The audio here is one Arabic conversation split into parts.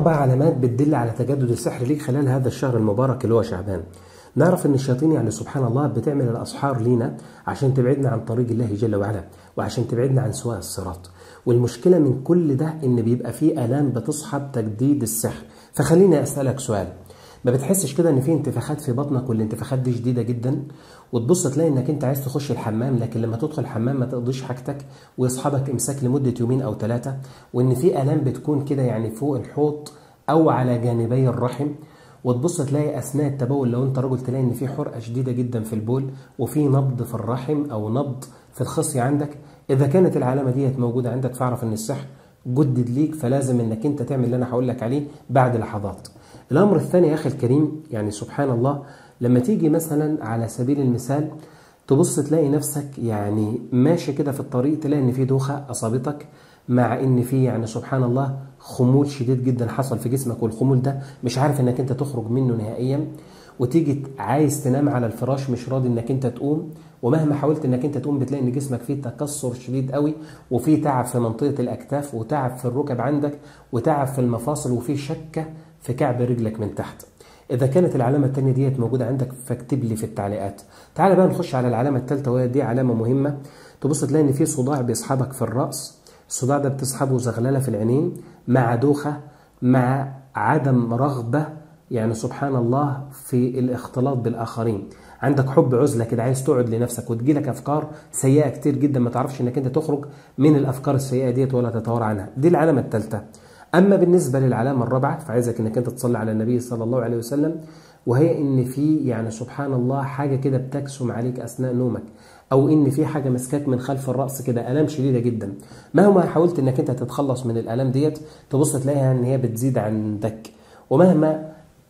4 علامات بتدل على تجدد السحر ليك خلال هذا الشهر المبارك اللي هو شعبان. نعرف ان الشياطين يعني سبحان الله بتعمل الاسحار لينا عشان تبعدنا عن طريق الله جل وعلا، وعشان تبعدنا عن سواء الصراط. والمشكله من كل ده ان بيبقى فيه الام بتصحب تجديد السحر. فخليني اسالك سؤال، ما بتحسش كده ان في انتفاخات في بطنك والانتفاخات دي شديده جدا، وتبص تلاقي انك انت عايز تخش الحمام لكن لما تدخل الحمام ما تقضيش حاجتك ويصحبك امساك لمده 2 أو 3، وان في الام بتكون كده يعني فوق الحوض او على جانبي الرحم، وتبص تلاقي اثناء التبول لو انت رجل تلاقي ان في حرقه شديده جدا في البول وفي نبض في الرحم او نبض في الخصيه عندك. اذا كانت العلامه ديت موجوده عندك فاعرف ان السحر جدد ليك، فلازم انك انت تعمل اللي انا هقول لك عليه بعد لحظات. الامر الثاني يا اخي الكريم، يعني سبحان الله لما تيجي مثلا على سبيل المثال تبص تلاقي نفسك يعني ماشي كده في الطريق تلاقي ان في دوخه اصابتك، مع ان في يعني سبحان الله خمول شديد جدا حصل في جسمك، والخمول ده مش عارف انك انت تخرج منه نهائيا، وتيجي عايز تنام على الفراش مش راضي انك انت تقوم، ومهما حاولت انك انت تقوم بتلاقي ان جسمك فيه تكسر شديد قوي، وفيه تعب في منطقه الاكتاف، وتعب في الركب عندك، وتعب في المفاصل، وفيه شكه في كعب رجلك من تحت. إذا كانت العلامة الثانية ديت موجودة عندك فاكتب لي في التعليقات. تعال بقى نخش على العلامة الثالثة وهي دي علامة مهمة. تبص تلاقي إن في صداع بيصحبك في الرأس، الصداع ده بتصحبه زغللة في العينين مع دوخة مع عدم رغبة يعني سبحان الله في الاختلاط بالآخرين. عندك حب عزلة كده عايز تقعد لنفسك، وتجيلك أفكار سيئة كتير جدا ما تعرفش إنك أنت تخرج من الأفكار السيئة ديت ولا تتوارى عنها. دي العلامة الثالثة. أما بالنسبة للعلامة الرابعة فعايزك إنك أنت تصلي على النبي صلى الله عليه وسلم، وهي إن في يعني سبحان الله حاجة كده بتكسم عليك أثناء نومك، أو إن في حاجة مسكاك من خلف الرأس كده آلام شديدة جدا. مهما حاولت إنك أنت تتخلص من الآلام ديت تبص تلاقيها إن هي بتزيد عندك، ومهما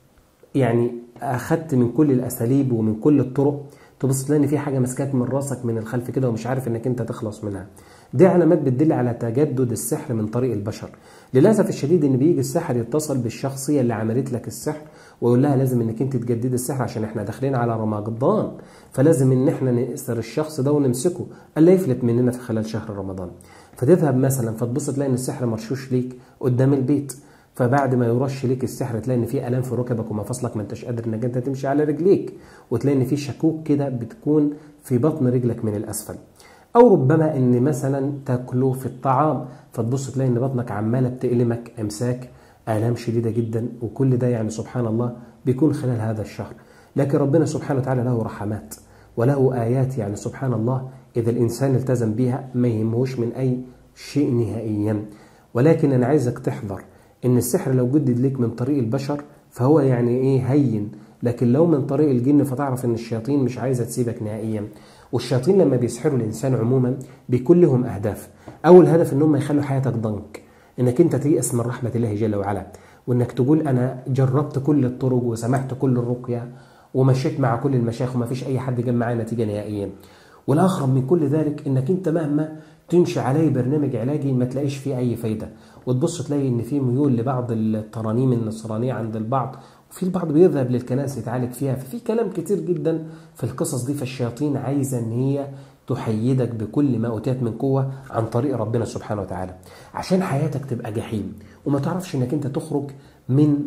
يعني أخدت من كل الأساليب ومن كل الطرق تبص تلاقي إن في حاجة مسكاك من راسك من الخلف كده ومش عارف إنك أنت تخلص منها. دي علامات بتدل على تجدد السحر من طريق البشر. للاسف الشديد ان بيجي الساحر يتصل بالشخصيه اللي عملت لك السحر ويقول لها لازم انك انت تجددي السحر عشان احنا داخلين على رمضان، فلازم ان احنا نأسر الشخص ده ونمسكه الا يفلت مننا في خلال شهر رمضان. فتذهب مثلا فتبص تلاقي ان السحر مرشوش ليك قدام البيت، فبعد ما يرش ليك السحر تلاقي ان في الام في ركبك ومفاصلك ما انتش قادر انك انت تمشي على رجليك، وتلاقي ان في شكوك كده بتكون في بطن رجلك من الاسفل، أو ربما إن مثلا تاكله في الطعام فتبص تلاقي إن بطنك عمالة بتألمك إمساك آلام شديدة جدا، وكل ده يعني سبحان الله بيكون خلال هذا الشهر. لكن ربنا سبحانه وتعالى له رحمات وله آيات يعني سبحان الله إذا الإنسان التزم بها ما يهمهوش من أي شيء نهائيا. ولكن أنا عايزك تحذر إن السحر لو جدد لك من طريق البشر فهو يعني إيه هين، لكن لو من طريق الجن فتعرف إن الشياطين مش عايزة تسيبك نهائيا. والشياطين لما بيسحروا الإنسان عموما بيكون لهم أهداف. أول هدف إنهم يخلوا حياتك ضنك، إنك أنت تيأس من رحمة الله جل وعلا، وإنك تقول أنا جربت كل الطرق وسمعت كل الرقية ومشيت مع كل المشايخ وما فيش أي حد جاب معايا نتيجة نهائيا. والأغرب من كل ذلك إنك أنت مهما تنشي عليه برنامج علاجي ما تلاقيش فيه أي فايدة، وتبص تلاقي إن في ميول لبعض الترانيم النصرانية عند البعض، وفي البعض بيذهب للكنائس يتعالج فيها. ففي كلام كتير جدا في القصص دي، فالشياطين عايزة ان هي تحيدك بكل ما أوتيت من قوة عن طريق ربنا سبحانه وتعالى عشان حياتك تبقى جحيم وما تعرفش انك انت تخرج من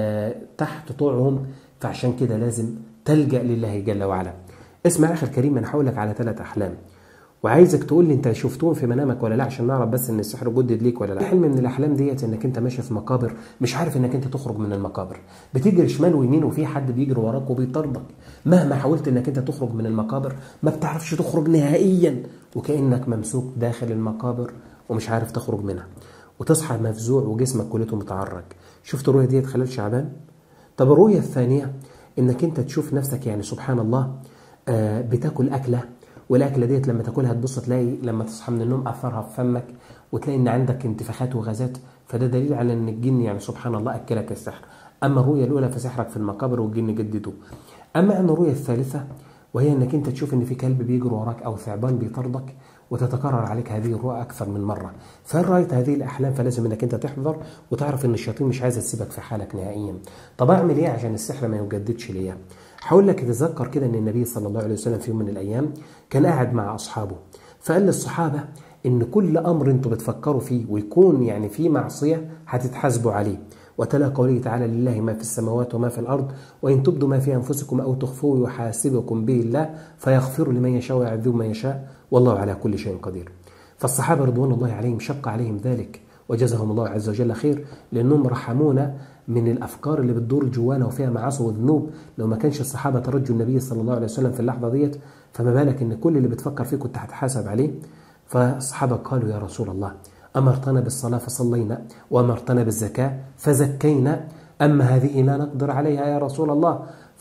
تحت طوعهم. فعشان كده لازم تلجأ لله جل وعلا. اسمع يا اخي الكريم، انا هقول لك على 3 أحلام وعايزك تقول لي انت شفتهم في منامك ولا لا عشان نعرف بس ان السحر جدد ليك ولا لا. حلم من الاحلام ديت انك انت ماشي في مقابر مش عارف انك انت تخرج من المقابر، بتجري شمال ويمين وفي حد بيجري وراك وبيطاردك، مهما حاولت انك انت تخرج من المقابر ما بتعرفش تخرج نهائيا، وكأنك ممسوك داخل المقابر ومش عارف تخرج منها، وتصحى مفزوع وجسمك كلته متعرج. شفت الرؤية ديت خلال شعبان؟ طب الرؤية الثانية انك انت تشوف نفسك يعني سبحان الله بتاكل أكلة، والاكله ديت لما تاكلها تبص تلاقي لما تصحى من النوم اثرها في فمك وتلاقي ان عندك انتفاخات وغازات، فده دليل على ان الجن يعني سبحان الله اكلك السحر. اما الرؤيه الاولى فسحرك في المقابر والجن جدده. اما عن الرؤيه الثالثه وهي انك انت تشوف ان في كلب بيجري وراك او ثعبان بيطاردك وتتكرر عليك هذه الرؤى اكثر من مره. فان رايت هذه الاحلام فلازم انك انت تحذر وتعرف ان الشياطين مش عايزه تسيبك في حالك نهائيا. طب اعمل ايه عشان السحر ما يجددش ليا؟ هقول لك تتذكر كده ان النبي صلى الله عليه وسلم في يوم من الايام كان قاعد مع اصحابه، فقال للصحابه ان كل امر انتوا بتفكروا فيه ويكون يعني فيه معصيه هتتحاسبوا عليه، وتلا قوله تعالى لله ما في السماوات وما في الأرض وإن تبدوا ما في أنفسكم أو تخفوه يحاسبكم به الله فيغفر لمن يشاء ويعذب من يشاء والله على كل شيء قدير. فالصحابة رضوان الله عليهم شق عليهم ذلك وجزاهم الله عز وجل خير، لأنهم رحمونا من الأفكار اللي بتدور جوانا وفيها معاصي وذنوب. لو ما كانش الصحابة ترجوا النبي صلى الله عليه وسلم في اللحظة ديت فما بالك إن كل اللي بتفكر فيه كنت هتحاسب عليه. فالصحابة قالوا يا رسول الله أمرتنا بالصلاة فصلينا وأمرتنا بالزكاة فزكينا، أما هذه لا نقدر عليها يا رسول الله.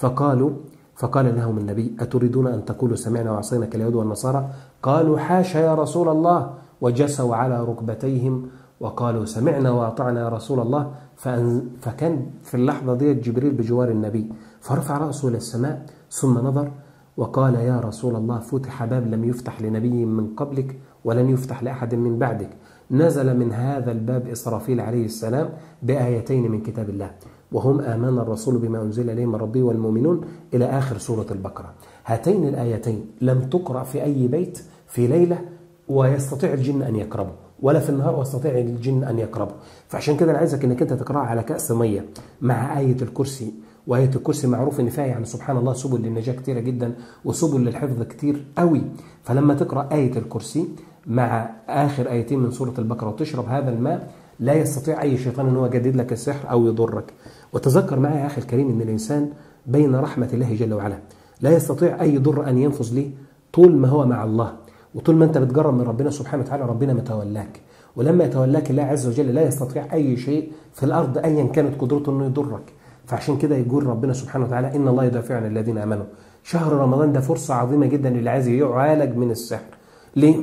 فقال لهم النبي أتريدون أن تقولوا سمعنا وعصينا كاليهود والنصارى؟ قالوا حاشا يا رسول الله، وجسوا على ركبتيهم وقالوا سمعنا وأطعنا يا رسول الله. فكان في اللحظة دي جبريل بجوار النبي فرفع رأسه إلى السماء ثم نظر وقال يا رسول الله فتح باب لم يفتح لنبي من قبلك ولن يفتح لأحد من بعدك. نزل من هذا الباب إسرافيل عليه السلام بآيتين من كتاب الله وهم آمن الرسول بما أنزل إليه من ربه والمؤمنون إلى آخر سورة البقرة. هاتين الآيتين لم تقرأ في أي بيت في ليلة ويستطيع الجن أن يقربوا، ولا في النهار ويستطيع الجن أن يقربوا. فعشان كده أنا عايزك أنك أنت تقرأها على كأس مية مع آية الكرسي. وآية الكرسي معروف إن فيها يعني سبحان الله سبل للنجاة كتيرة جدا وسبل للحفظ كتير قوي. فلما تقرأ آية الكرسي مع آخر آيتين من سورة البقرة وتشرب هذا الماء لا يستطيع أي شيطان أن هو يجدد لك السحر أو يضرك. وتذكر معي يا أخي الكريم أن الإنسان بين رحمة الله جل وعلا لا يستطيع أي ضر أن ينفذ ليه طول ما هو مع الله، وطول ما أنت بتجرب من ربنا سبحانه وتعالى ربنا متولاك. ولما يتولاك الله عز وجل لا يستطيع أي شيء في الأرض أيا كانت قدرته أنه يضرك. فعشان كده يقول ربنا سبحانه وتعالى إن الله يدافع عن الذين آمنوا. شهر رمضان ده فرصة عظيمة جدا للي عايز يعالج من السحر. ليه؟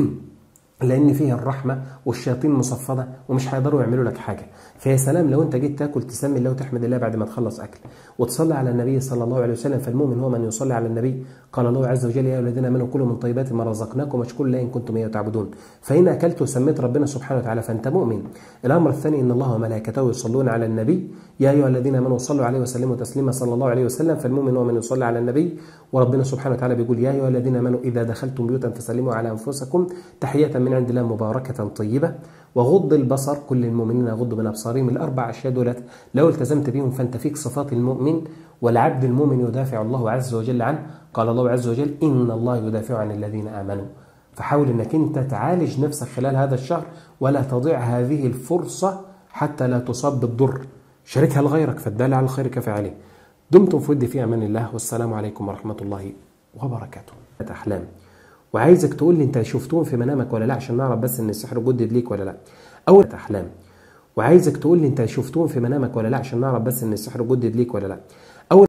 لأن فيه الرحمة والشياطين مصفدة ومش هيقدروا يعملوا لك حاجة. فيا سلام لو أنت جيت تاكل تسمي الله وتحمد الله بعد ما تخلص أكل وتصلي على النبي صلى الله عليه وسلم. فالمؤمن هو من يصلي على النبي. قال الله عز وجل يا أيها الذين آمنوا كلوا من طيبات ما رزقناكم واشكروا لله إن كنتم إياه تعبدون. فإن أكلت وسميت ربنا سبحانه وتعالى فأنت مؤمن. الأمر الثاني إن الله وملائكته يصلون على النبي يا أيها الذين آمنوا صلوا عليه وسلموا تسليما صلى الله عليه وسلم. فالمؤمن هو من يصلي على النبي. وربنا سبحانه وتعالى بيقول يا أيها الذين آمنوا إذا دخلتم بيوتا فسلموا على أنفسكم تحية من عند الله مباركة طيبة. وغض البصر كل المؤمنين يغضوا من أبصارهم. الأربع أشياء دولت لو التزمت بهم فأنت فيك صفات المؤمن. والعبد المؤمن يدافع الله عز وجل عنه. قال الله عز وجل إن الله يدافع عن الذين آمنوا. فحاول أنك أنت تعالج نفسك خلال هذا الشهر ولا تضيع هذه الفرصة حتى لا تصاب بالضر. شاركها لغيرك فالدال على الخير كفاعله. دمتم في ود في أمان الله والسلام عليكم ورحمة الله وبركاته. أحلام وعايزك تقول لي انت شفتهم في منامك ولا لا عشان نعرف بس ان السحر جدد ليك ولا لا. اول احلام وعايزك تقول لي انت شفتهم في منامك ولا لا عشان نعرف بس ان السحر جدد ليك ولا لا.